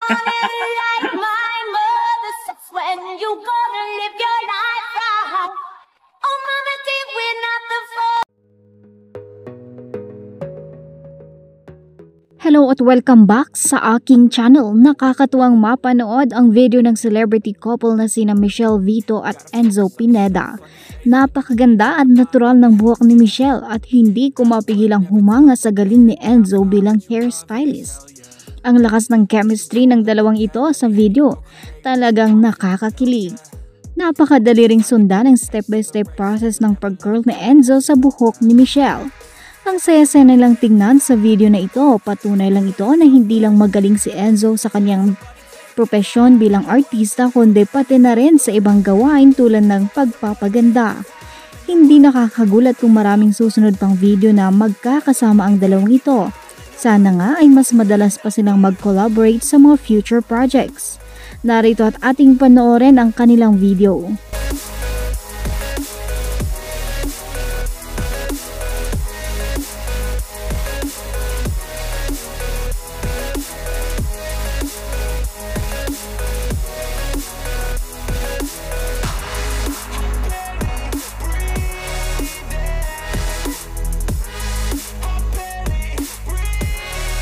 Like my mother says, when you gonna live your life right? Oh, mama, did we not the fall? Hello at welcome back sa aking channel. Nakakatuwang mapanood ang video ng celebrity couple na sina Michelle Vito at Enzo Pineda. Napakaganda at natural ng buhok ni Michelle at hindi ko mapigilang humanga sa galing ni Enzo bilang hairstylist. Ang lakas ng chemistry ng dalawang ito sa video, talagang nakakakilig. Napakadali ring sundan ang step-by-step process ng pag-curl ni Enzo sa buhok ni Michelle. Ang saya-saya nilang tingnan sa video na ito, patunay lang ito na hindi lang magaling si Enzo sa kanyang propesyon bilang artista kundi pati na rin sa ibang gawain tulad ng pagpapaganda. Hindi nakakagulat kung maraming susunod pang video na magkakasama ang dalawang ito. Sana nga ay mas madalas pa silang mag-collaborate sa mga future projects. Narito at ating panoorin ang kanilang video.